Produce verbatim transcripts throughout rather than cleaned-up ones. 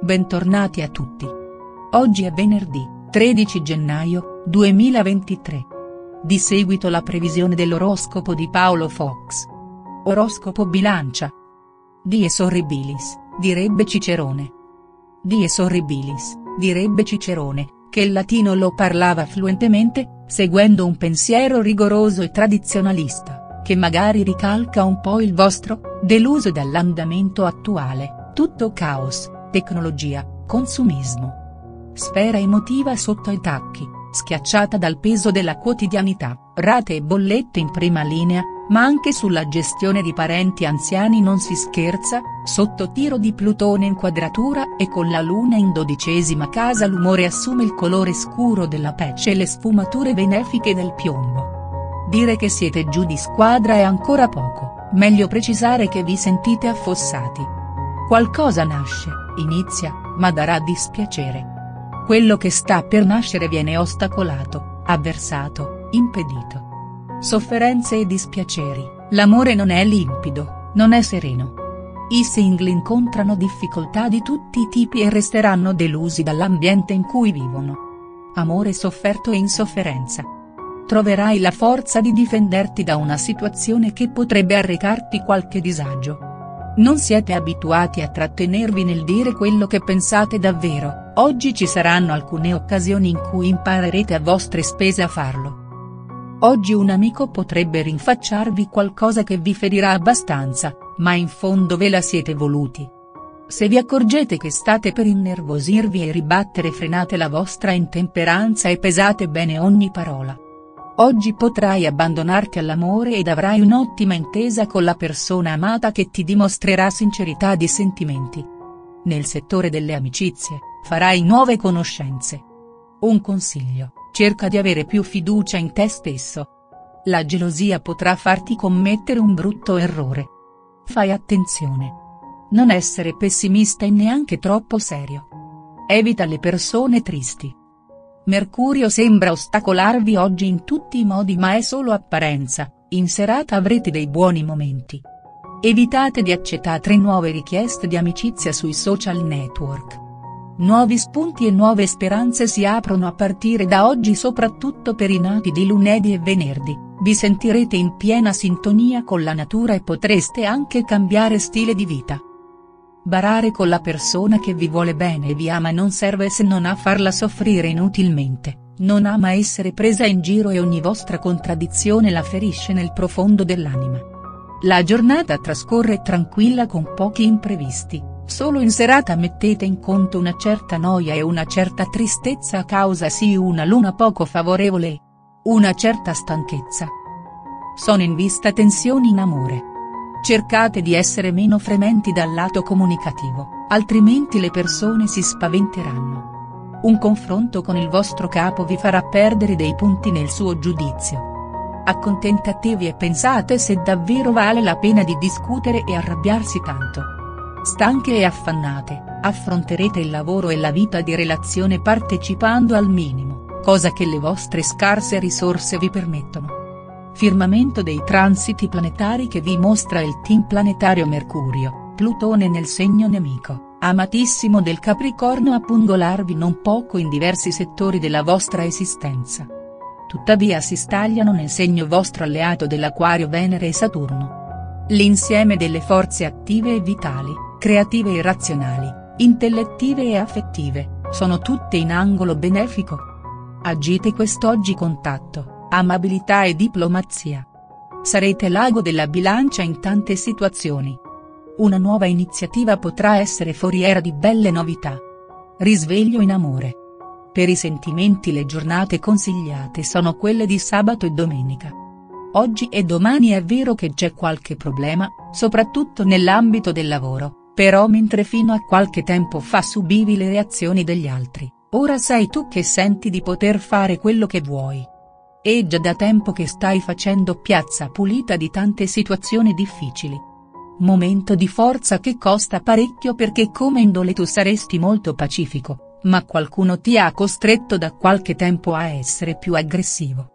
Bentornati a tutti. Oggi è venerdì, tredici gennaio, duemilaventitré. Di seguito la previsione dell'oroscopo di Paolo Fox. Oroscopo Bilancia. Dies horribilis, direbbe Cicerone. Dies horribilis, direbbe Cicerone, che il latino lo parlava fluentemente, seguendo un pensiero rigoroso e tradizionalista, che magari ricalca un po' il vostro, deluso dall'andamento attuale, tutto caos, tecnologia, consumismo. Sfera emotiva sotto ai tacchi, schiacciata dal peso della quotidianità, rate e bollette in prima linea, ma anche sulla gestione di parenti anziani non si scherza, sotto tiro di Plutone in quadratura e con la Luna in dodicesima casa l'umore assume il colore scuro della pece e le sfumature benefiche del piombo. Dire che siete giù di squadra è ancora poco, meglio precisare che vi sentite affossati. Qualcosa nasce, inizia, ma darà dispiacere. Quello che sta per nascere viene ostacolato, avversato, impedito. Sofferenze e dispiaceri, l'amore non è limpido, non è sereno. I single incontrano difficoltà di tutti i tipi e resteranno delusi dall'ambiente in cui vivono. Amore sofferto e insofferenza. Troverai la forza di difenderti da una situazione che potrebbe arrecarti qualche disagio. Non siete abituati a trattenervi nel dire quello che pensate davvero, oggi ci saranno alcune occasioni in cui imparerete a vostre spese a farlo. Oggi un amico potrebbe rinfacciarvi qualcosa che vi ferirà abbastanza, ma in fondo ve la siete voluti. Se vi accorgete che state per innervosirvi e ribattere frenate la vostra intemperanza e pesate bene ogni parola. Oggi potrai abbandonarti all'amore ed avrai un'ottima intesa con la persona amata che ti dimostrerà sincerità di sentimenti. Nel settore delle amicizie, farai nuove conoscenze. Un consiglio: cerca di avere più fiducia in te stesso. La gelosia potrà farti commettere un brutto errore. Fai attenzione. Non essere pessimista e neanche troppo serio. Evita le persone tristi. Mercurio sembra ostacolarvi oggi in tutti i modi, ma è solo apparenza, in serata avrete dei buoni momenti. Evitate di accettare nuove richieste di amicizia sui social network. Nuovi spunti e nuove speranze si aprono a partire da oggi, soprattutto per i nati di lunedì e venerdì, vi sentirete in piena sintonia con la natura e potreste anche cambiare stile di vita. Barare con la persona che vi vuole bene e vi ama non serve se non a farla soffrire inutilmente, non ama essere presa in giro e ogni vostra contraddizione la ferisce nel profondo dell'anima. La giornata trascorre tranquilla con pochi imprevisti, solo in serata mettete in conto una certa noia e una certa tristezza a causa sì una luna poco favorevole e una certa stanchezza. Sono in vista tensioni in amore. Cercate di essere meno frementi dal lato comunicativo, altrimenti le persone si spaventeranno. Un confronto con il vostro capo vi farà perdere dei punti nel suo giudizio. Accontentatevi e pensate se davvero vale la pena di discutere e arrabbiarsi tanto. Stanche e affannate, affronterete il lavoro e la vita di relazione partecipando al minimo, cosa che le vostre scarse risorse vi permettono. Firmamento dei transiti planetari che vi mostra il team planetario Mercurio, Plutone nel segno nemico, amatissimo del Capricorno a pungolarvi non poco in diversi settori della vostra esistenza. Tuttavia si stagliano nel segno vostro alleato dell'Acquario Venere e Saturno. L'insieme delle forze attive e vitali, creative e razionali, intellettive e affettive, sono tutte in angolo benefico. Agite quest'oggi con tatto, amabilità e diplomazia. Sarete l'ago della bilancia in tante situazioni. Una nuova iniziativa potrà essere foriera di belle novità. Risveglio in amore. Per i sentimenti le giornate consigliate sono quelle di sabato e domenica. Oggi e domani è vero che c'è qualche problema, soprattutto nell'ambito del lavoro, però mentre fino a qualche tempo fa subivi le reazioni degli altri, ora sei tu che senti di poter fare quello che vuoi. È già da tempo che stai facendo piazza pulita di tante situazioni difficili. Momento di forza che costa parecchio perché come indole tu saresti molto pacifico, ma qualcuno ti ha costretto da qualche tempo a essere più aggressivo.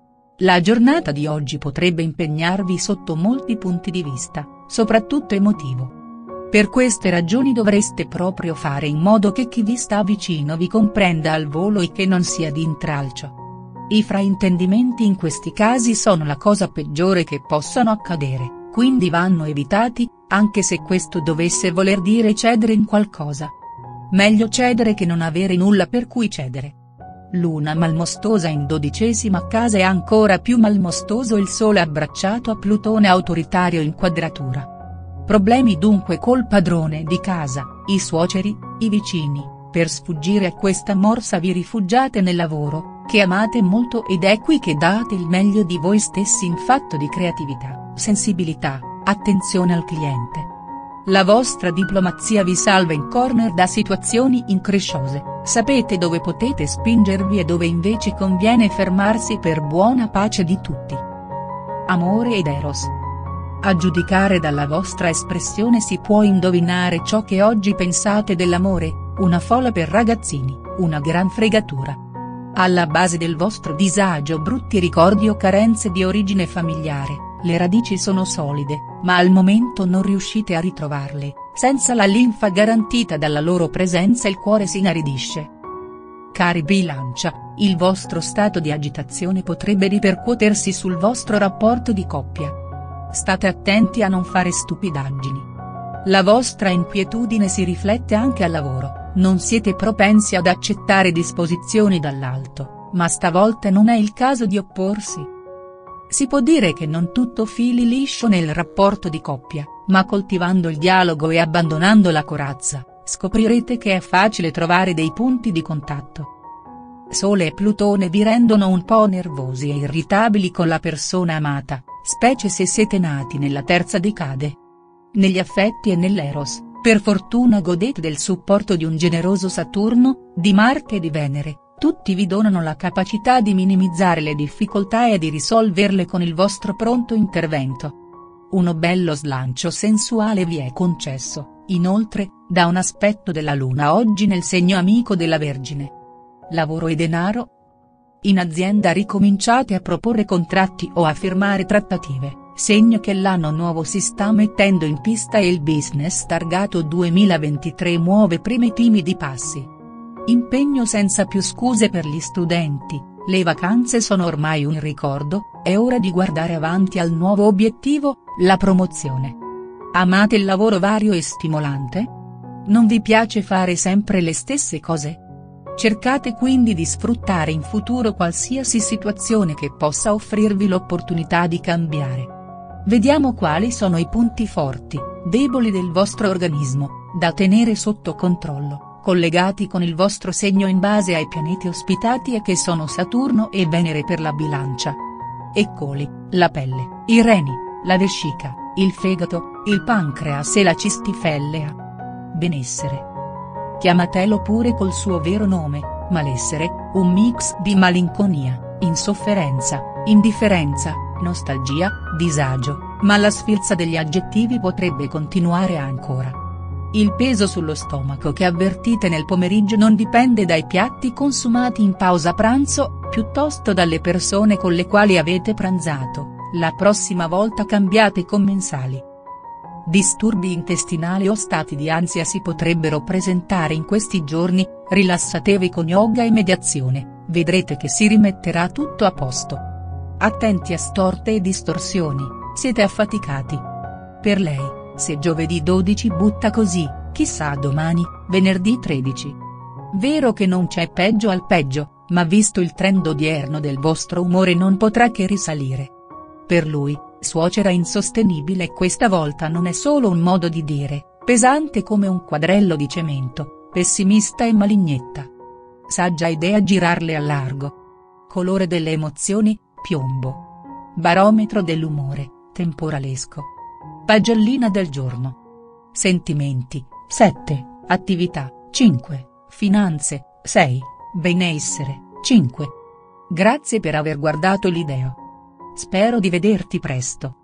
La giornata di oggi potrebbe impegnarvi sotto molti punti di vista, soprattutto emotivo. Per queste ragioni dovreste proprio fare in modo che chi vi sta vicino vi comprenda al volo e che non sia di intralcio. I fraintendimenti in questi casi sono la cosa peggiore che possano accadere, quindi vanno evitati, anche se questo dovesse voler dire cedere in qualcosa. Meglio cedere che non avere nulla per cui cedere. Luna malmostosa in dodicesima casa e ancora più malmostoso il Sole abbracciato a Plutone autoritario in quadratura. Problemi dunque col padrone di casa, i suoceri, i vicini, per sfuggire a questa morsa vi rifugiate nel lavoro, che amate molto ed è qui che date il meglio di voi stessi in fatto di creatività, sensibilità, attenzione al cliente. La vostra diplomazia vi salva in corner da situazioni incresciose, sapete dove potete spingervi e dove invece conviene fermarsi per buona pace di tutti. Amore ed Eros. A giudicare dalla vostra espressione si può indovinare ciò che oggi pensate dell'amore, una folla per ragazzini, una gran fregatura. Alla base del vostro disagio brutti ricordi o carenze di origine familiare. Le radici sono solide, ma al momento non riuscite a ritrovarle, senza la linfa garantita dalla loro presenza il cuore si inaridisce. Cari Bilancia, il vostro stato di agitazione potrebbe ripercuotersi sul vostro rapporto di coppia. State attenti a non fare stupidaggini. La vostra inquietudine si riflette anche al lavoro, non siete propensi ad accettare disposizioni dall'alto, ma stavolta non è il caso di opporsi. Si può dire che non tutto fili liscio nel rapporto di coppia, ma coltivando il dialogo e abbandonando la corazza, scoprirete che è facile trovare dei punti di contatto. Sole e Plutone vi rendono un po' nervosi e irritabili con la persona amata, specie se siete nati nella terza decade. Negli affetti e nell'eros, per fortuna godete del supporto di un generoso Saturno, di Marte e di Venere. Tutti vi donano la capacità di minimizzare le difficoltà e di risolverle con il vostro pronto intervento. Uno bello slancio sensuale vi è concesso, inoltre, da un aspetto della Luna oggi nel segno amico della Vergine. Lavoro e denaro? In azienda ricominciate a proporre contratti o a firmare trattative, segno che l'anno nuovo si sta mettendo in pista e il business targato duemilaventitré muove primi timidi passi. Impegno senza più scuse per gli studenti, le vacanze sono ormai un ricordo, è ora di guardare avanti al nuovo obiettivo, la promozione. Amate il lavoro vario e stimolante? Non vi piace fare sempre le stesse cose? Cercate quindi di sfruttare in futuro qualsiasi situazione che possa offrirvi l'opportunità di cambiare. Vediamo quali sono i punti forti, deboli del vostro organismo, da tenere sotto controllo, collegati con il vostro segno in base ai pianeti ospitati e che sono Saturno e Venere per la Bilancia. Eccoli, la pelle, i reni, la vescica, il fegato, il pancreas e la cistifellea. Benessere. Chiamatelo pure col suo vero nome, malessere, un mix di malinconia, insofferenza, indifferenza, nostalgia, disagio, ma la sfilza degli aggettivi potrebbe continuare ancora. Il peso sullo stomaco che avvertite nel pomeriggio non dipende dai piatti consumati in pausa pranzo, piuttosto dalle persone con le quali avete pranzato, la prossima volta cambiate commensali. Disturbi intestinali o stati di ansia si potrebbero presentare in questi giorni, rilassatevi con yoga e mediazione, vedrete che si rimetterà tutto a posto. Attenti a storte e distorsioni, siete affaticati. Per lei, se giovedì dodici butta così, chissà domani, venerdì tredici. Vero che non c'è peggio al peggio, ma visto il trend odierno del vostro umore non potrà che risalire. Per lui, suocera insostenibile questa volta non è solo un modo di dire, pesante come un quadrello di cemento, pessimista e malignetta. Saggia idea girarle a largo. Colore delle emozioni, piombo. Barometro dell'umore, temporalesco. Pagellina del giorno. Sentimenti, sette, attività, cinque, finanze, sei, benessere, cinque. Grazie per aver guardato il video. Spero di vederti presto.